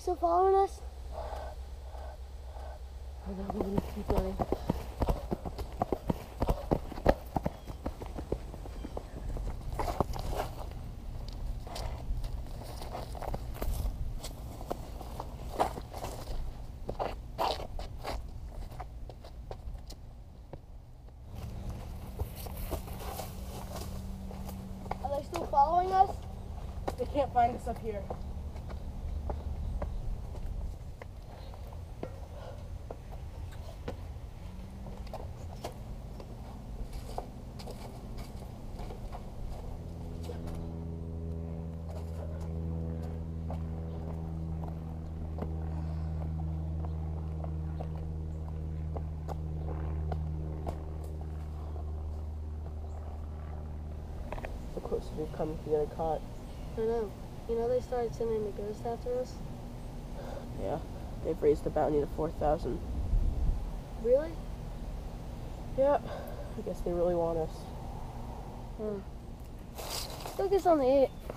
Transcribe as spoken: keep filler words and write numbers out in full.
still following us? I know, we're gonna keep running. Are they still following us? They can't find us up here. The closer we've come to getting caught. I know. You know they started sending the ghost after us? Yeah, they've raised the bounty to four thousand. Really? Yeah, I guess they really want us. Hmm. Focus on the eight.